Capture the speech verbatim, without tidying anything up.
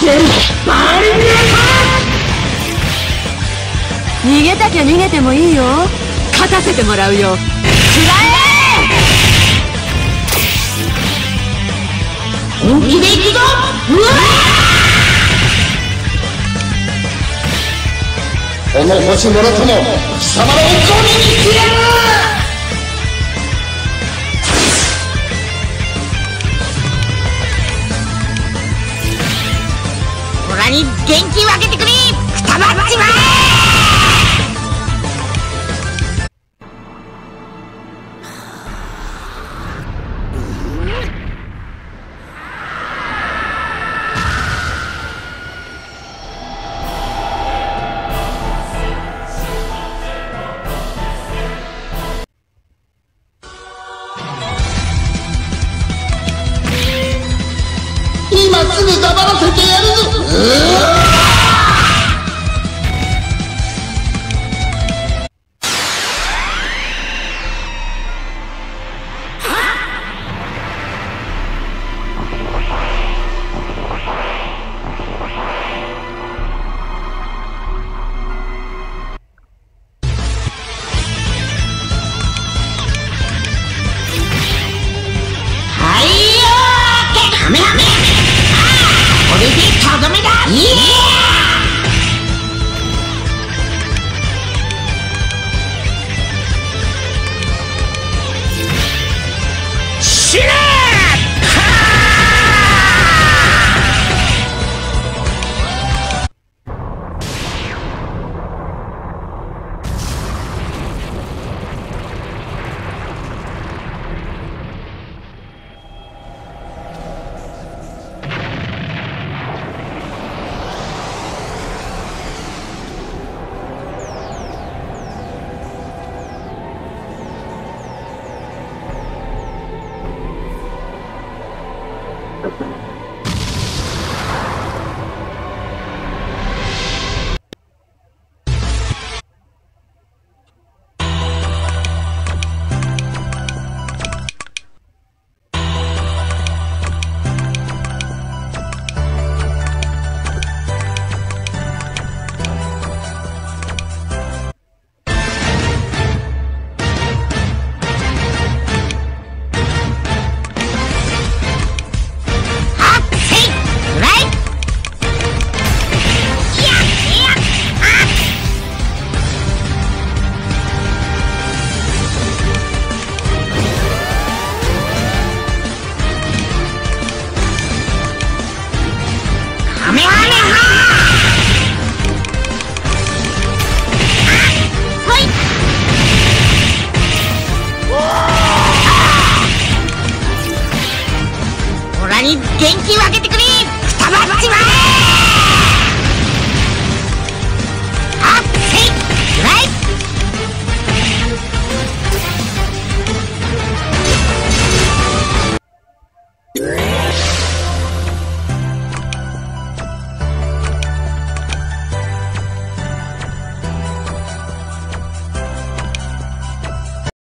逃げたきゃ逃げてもいいよ。勝たせてもらうよ。食らえ！本気で行くぞ！うわこの星もろとも貴様のおこにしてやる！オラに元気を分けてくれ！くたばっちまえ！今すぐ黙らせてやるぞ！カメハメ！これでとどめだ！イエー！死ね！カメハメハ！はい！オラに元気分けてくれ！